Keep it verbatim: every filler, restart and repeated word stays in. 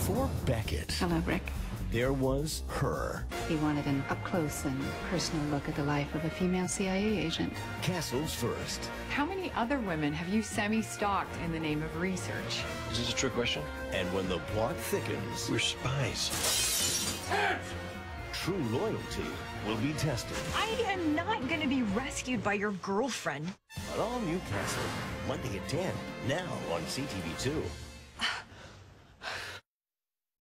before Beckett, Hello, Rick. there was her. He wanted an up-close and personal look at the life of a female C I A agent. Castle's first. How many other women have you semi-stalked in the name of research? Is this a trick question? And when the plot thickens, We're spies. true loyalty will be tested. I am not gonna be rescued by your girlfriend. An all-new Castle, Monday at ten, now on C T V two.